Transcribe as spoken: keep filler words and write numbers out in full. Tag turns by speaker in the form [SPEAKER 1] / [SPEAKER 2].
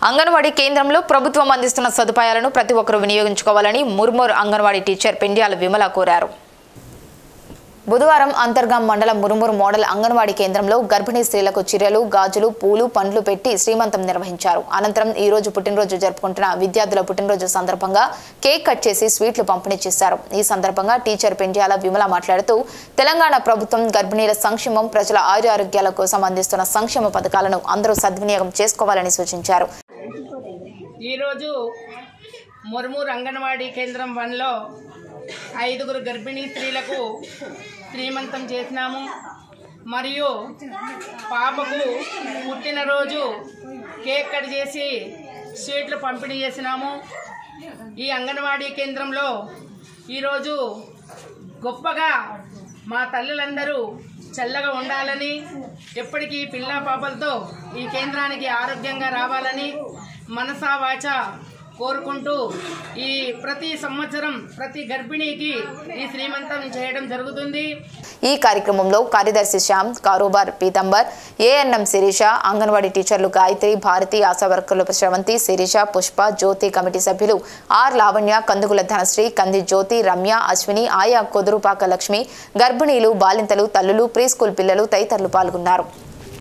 [SPEAKER 1] అంగన్వాడీ కేంద్రంలో ప్రభుత్వం అందిస్తున్న సదుపాయాలను ప్రతి ఒక్కరూ వినియోగించుకోవాలని ముర్మూర్ అంగన్వాడీ టీచర్ పెండ్యాల విమల కోరారు. బుధవారం అంతర్గాం మండలం మురుమూరు మోడల్ అంగన్వాడీ కేంద్రంలో గర్భిణీ స్త్రీలకు చీరలు, గాజులు, పూలు, పండ్లు పెట్టి శ్రీమంతం నిర్వహించారు. అనంతరం ఈ రోజు పుట్టినరోజు జరుపుకుంటున్న విద్యార్థుల పుట్టినరోజు సందర్భంగా కేక్ కట్ చేసి స్వీట్లు పంపిణీ చేశారు. ఈ సందర్భంగా టీచర్ పెండ్యాల విమల మాట్లాడుతూ తెలంగాణ ప్రభుత్వం గర్భిణీల సంక్షేమం, ప్రజల ఆరోగ్యాల కోసం అందిస్తున్న సంక్షేమ పథకాలను అందరూ సద్వినియోగం చేసుకోవాలని సూచించారు.
[SPEAKER 2] ఈ రోజు మురుమూరు అంగన్వాడీ కేంద్రం వన్లో ఐదుగురు గర్భిణీ స్త్రీలకు శ్రీమంతం చేసినాము. మరియు పాపకు పుట్టినరోజు కేక్ కట్ చేసి స్వీట్లు పంపిణీ చేసినాము. ఈ అంగన్వాడీ కేంద్రంలో ఈరోజు గొప్పగా మా తల్లులందరూ చల్లగా ఉండాలని, ఎప్పటికీ పిల్ల పాపలతో ఈ కేంద్రానికి ఆరోగ్యంగా రావాలని మనసా వాచ కోరుకుంటూ ఈ ప్రతి సంవత్సరం ప్రతి గర్భిణీకి ఈ శ్రీమంతం చేయడం జరుగుతుంది.
[SPEAKER 1] ఈ కార్యక్రమంలో కార్యదర్శి శ్యామ్, కారోబార్ పీతంబర్, ఏఎన్ఎం శిరీష, అంగన్వాడీ టీచర్లు గాయత్రి, భారతి, ఆశా వర్కర్లు శ్రవంతి, శిరీష, పుష్ప, జ్యోతి, కమిటీ సభ్యులు ఆర్ లావణ్య, కందుగుల ధనశ్రీ, కంది జ్యోతి, రమ్య, అశ్విని, ఆయా కొదురుపాక లక్ష్మి, గర్భిణీలు, బాలింతలు, తల్లులు, ప్రీ స్కూల్ పిల్లలు తదితరులు పాల్గొన్నారు.